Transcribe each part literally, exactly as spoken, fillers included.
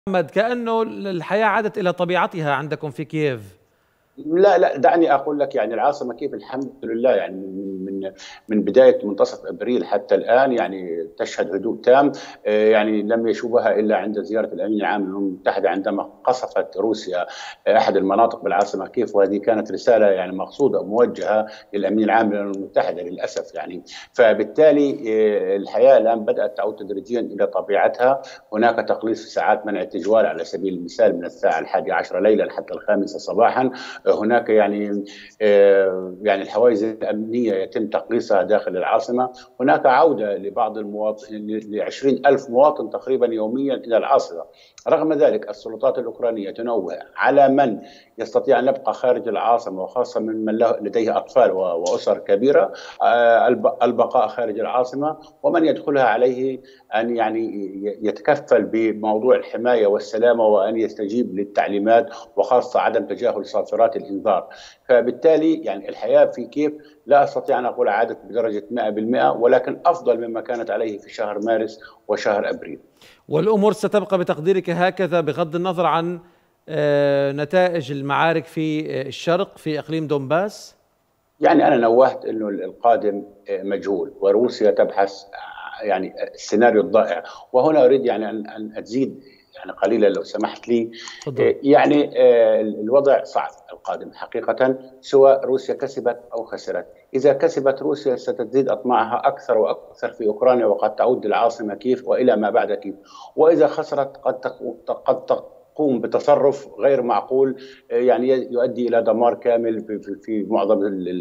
محمد، كأنه الحياة عادت إلى طبيعتها عندكم في كييف. لا لا دعني اقول لك، يعني العاصمه كيف الحمد لله، يعني من من من بدايه منتصف ابريل حتى الان يعني تشهد هدوء تام. آه، يعني لم يشوبها الا عند زياره الامين العام للامم المتحده عندما قصفت روسيا آه، احد المناطق بالعاصمه كييف، وهذه كانت رساله يعني مقصوده موجهه للامين العام للامم المتحده للاسف. يعني فبالتالي آه، الحياه الان بدات تعود تدريجيا الى طبيعتها. هناك تقليص في ساعات منع التجوال على سبيل المثال من الساعه الحادية عشرة ليلا حتى الخامسة صباحا. هناك يعني آه، يعني الحوائز الأمنية يتم تقليصها داخل العاصمة. هناك عودة لبعض المواطنين ل عشرين ألف مواطن تقريبا يوميا إلى العاصمة. رغم ذلك السلطات الأوكرانية تنوه على من يستطيع أن يبقى خارج العاصمة، وخاصة من من لديه أطفال وأسر كبيرة، آه، البقاء خارج العاصمة، ومن يدخلها عليه أن يعني يتكفل بموضوع الحماية والسلامة وأن يستجيب للتعليمات، وخاصة عدم تجاهل صافرات الإنذار. فبالتالي يعني الحياة في كييف لا أستطيع أن أقول عادت بدرجة مئة بالمئة، ولكن أفضل مما كانت عليه في شهر مارس وشهر أبريل. والأمور ستبقى بتقديرك هكذا بغض النظر عن آه، نتائج المعارك في آه، الشرق في إقليم دونباس؟ يعني أنا نوهت أنه القادم مجهول، وروسيا تبحث يعني السيناريو الضائع. وهنا أريد يعني أن أن أزيد يعني قليلا لو سمحت لي. تفضل. يعني الوضع صعب القادم حقيقة، سواء روسيا كسبت أو خسرت. إذا كسبت روسيا ستزيد أطماعها أكثر وأكثر في أوكرانيا، وقد تعود العاصمة كييف وإلى ما بعد كييف. وإذا خسرت قد قد تقوم بتصرف غير معقول، يعني يؤدي الى دمار كامل في في معظم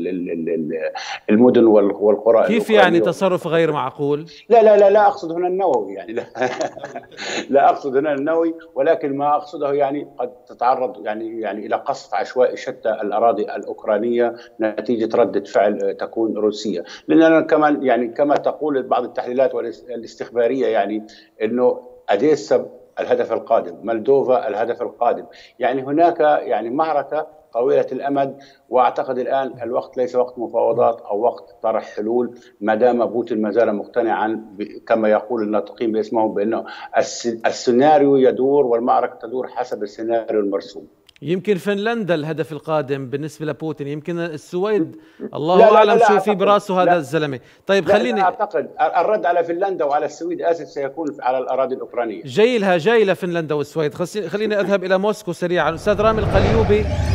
المدن والقرى كيف يعني الاوكرانيه. تصرف غير معقول؟ لا لا لا لا اقصد هنا النووي، يعني لا لا اقصد هنا النووي، ولكن ما اقصده يعني قد تتعرض يعني يعني الى قصف عشوائي شتى الاراضي الاوكرانيه نتيجه رده فعل تكون روسيه. لان كمان يعني كما تقول بعض التحليلات الاستخباريه يعني انه اديسا الهدف القادم، مالدوفا الهدف القادم. يعني هناك يعني معركة طويلة الأمد. وأعتقد الآن الوقت ليس وقت مفاوضات أو وقت طرح حلول، ما دام بوتين ما زال مقتنعا كما يقول الناطقين باسمه بأنه السيناريو يدور والمعركة تدور حسب السيناريو المرسوم. يمكن فنلندا الهدف القادم بالنسبة لبوتين، يمكن السويد، لا الله لا لا أعلم لا شو في أعتقد. براسه هذا لا الزلمة. طيب لا لا خليني. أعتقد الرد على فنلندا وعلى السويد آسف سيكون على الأراضي الأوكرانية. جاي لها، جاي لفنلندا والسويد. خليني أذهب إلى موسكو سريعا. أستاذ رامي القليوبي،